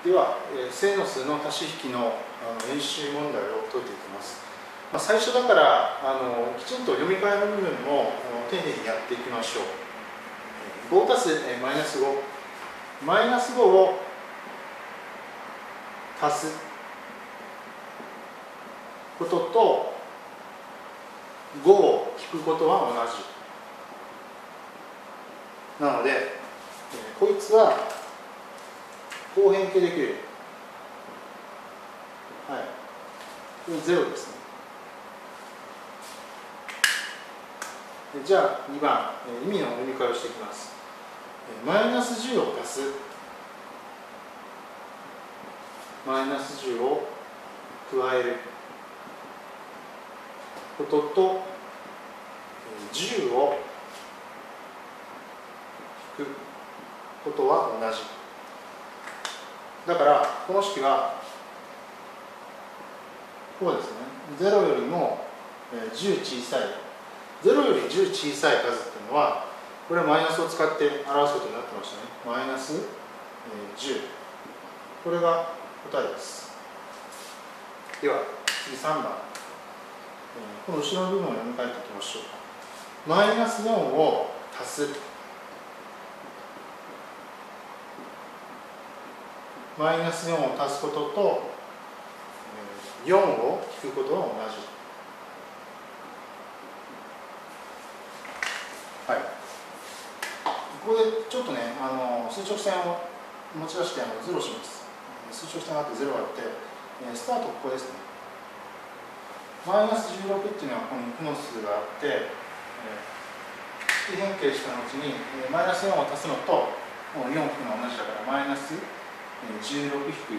では、正の数の足し引きの演習問題を解いていきます。最初だからきちんと読み替えの部分も丁寧にやっていきましょう。5たすマイナス5、マイナス5を足すことと5を引くことは同じなので、こいつはこう変形できる。はい、これ0ですね。じゃあ2番、意味の読み替えをしていきます。マイナス10を足すマイナス10を加えることと10を引くことは同じ。だからこの式はこうですね。0よりも10小さい、0より10小さい数っていうのはこれはマイナスを使って表すことになってましたね。マイナス10、これが答えです。では次3番、この後ろの部分を読み替えていきましょう。マイナス4を足すマイナス4を足すことと4を引くことは同じ。はい、ここでちょっとね、数直線を持ち出して0します。数直線があって0があって、スタートここですね。マイナス16っていうのはここに負の数があって、式変形した後にマイナス4を足すのと4引くのは同じだからマイナス16引く4。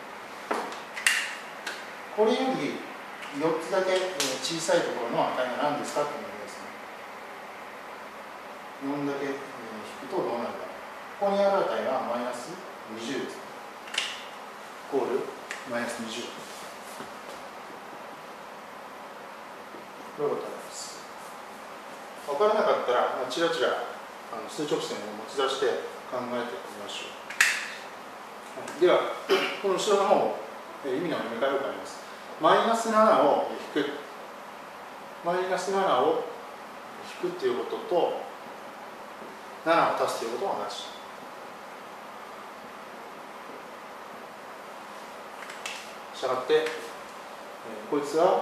これより4つだけ小さいところの値が何ですかというのですね。4だけ引くとどうなるか。ここにある値はマイナス20です。イコールマイナス20。これが答えです。分からなかったらちらちら数直線を持ち出して考えてみましょう。ではこの後ろの方を意味の読み替えを変えます。マイナス7を引く、マイナス7を引くということと7を足すということは同じ。したがって、こいつは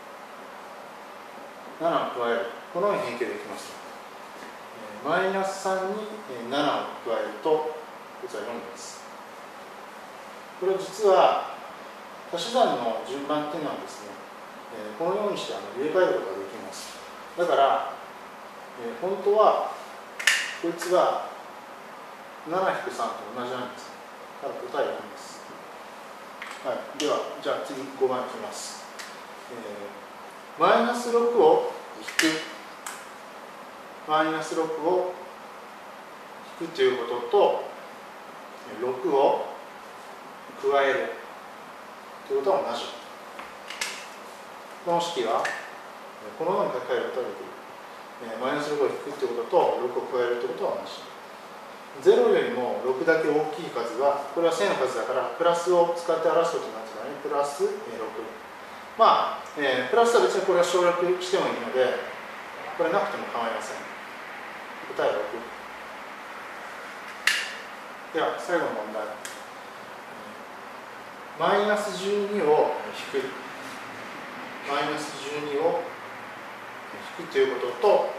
7を加える、このように変形できます。マイナス3に7を加えるとこいつは4です。これ実は足し算の順番っていうのはですね、このようにして入れ替えることができます。だから、本当はこいつが 7-3 と同じなんです。だから答え4です。はい、では、じゃあ次5番いきます。マイナス6を引く、マイナス6を引くということと6を加えるということは同じ。この式はこのように書き換えることができる。マイナス6を引くということと6を加えるということは同じ。0よりも6だけ大きい数は、これは正の数だからプラスを使って表すことになってたので、プラス6。まあ、プラスは別にこれは省略してもいいので、これなくても構いません。答えは6。では最後の問題。マイナス12を引く、マイナス12を引くということと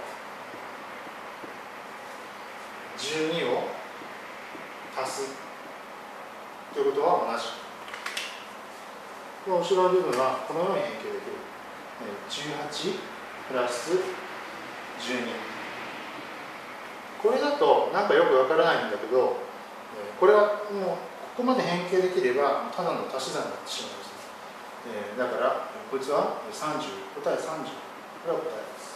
12を足すということは同じ。この後ろの部分はこのように変形できる。18プラス12。これだとなんかよくわからないんだけど、これはもうここまで変形できればただの足し算になってしまいます。だからこいつは30、答え30。これは答えです。